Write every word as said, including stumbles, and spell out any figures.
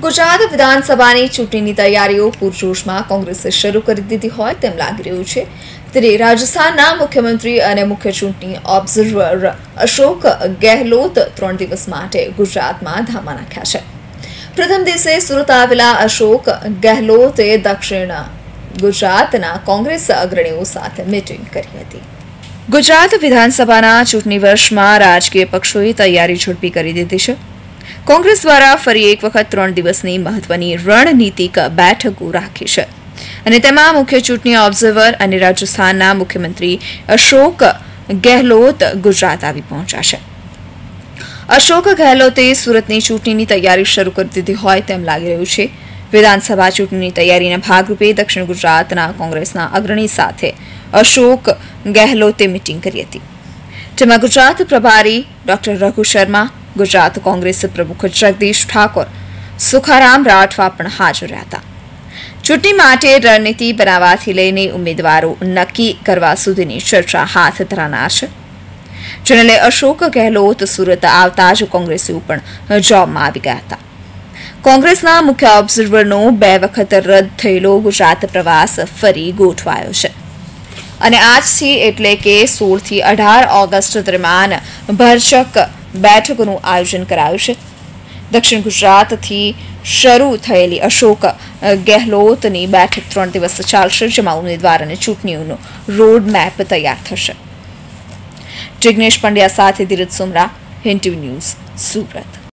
ગુજરાત વિધાનસભાની ચૂંટણીની તૈયારીઓ પૂરજોશમાં કોંગ્રેસે શરૂ કરી દીધી હોય તેમ લાગી રહ્યું છે ત્યારે રાજસ્થાનના મુખ્યમંત્રી અને મુખ્ય ચૂંટણી ઓબ્ઝર્વર અશોક ગેહલોત ત્રણ દિવસ માટે ગુજરાતમાં ધામા નાખ્યા છે। પ્રથમ દિવસે સુરત આવેલા અશોક ગેહલોતે દક્ષિણ ગુજરાતના કોંગ્રેસ અગ્રણીઓ સાથે મીટિંગ કરી હતી। ગુજરાત વિધાનસભાના ચૂંટણી વર્ષમાં રાજકીય પક્ષોએ તૈયારી ઝડપી કરી દીધી છે। કોંગ્રેસ દ્વારા ફરી એક વખત ત્રણ દિવસની મહત્વની રણનીતિક બેઠકો રાખી છે અને તેમાં મુખ્ય ચૂંટણી ઓબ્ઝર્વર અને રાજસ્થાનના મુખ્યમંત્રી અશોક ગેહલોત ગુજરાત આવી પહોંચ્યા છે। અશોક ગેહલોતે સુરતની ચૂંટણીની તૈયારી શરૂ કરી દીધી હોય તેમ લાગી રહ્યું છે। વિધાનસભા ચૂંટણીની તૈયારીના ભાગરૂપે દક્ષિણ ગુજરાતના કોંગ્રેસના અગ્રણી સાથે અશોક ગેહલોતે મીટિંગ કરી હતી, જેમાં ગુજરાત પ્રભારી ડોક્ટર રઘુ શર્મા, ગુજરાત કોંગ્રેસ પ્રમુખ જગદીશ ઠાકોર, સુખારામ રાઠવા પણ હાજર રહ્યા હતા। ચૂંટણી માટે રણનીતિ બનાવવાથી લઈને ઉમેદવારો નક્કી કરવા સુધીની ચર્ચા હાથ ધરાનાર છે, જેને લઈ અશોક ગેહલોત સુરત આવતા જ કોંગ્રેસીઓ પણ જોબમાં આવી ગયા હતા। કોંગ્રેસના મુખ્ય ઓબ્ઝર્વરનો બે વખત રદ થયેલો ગુજરાત પ્રવાસ ફરી ગોઠવાયો છે અને આજથી એટલે કે સોળ થી અઢાર ઓગસ્ટ દરમિયાન ભરચક બેઠકોનું આયોજન કરાયું છે। દક્ષિણ ગુજરાતથી શરૂ થયેલી અશોક ગેહલોતની બેઠક ત્રણ દિવસ ચાલશે, જેમાં ઉમેદવાર અને ચૂંટણીઓનો રોડ મેપ તૈયાર થશે। જિગ્નેશ પંડ્યા સાથે ધીરજ સુમરા, હિન્દ ટીવી ન્યૂઝ, સુરત।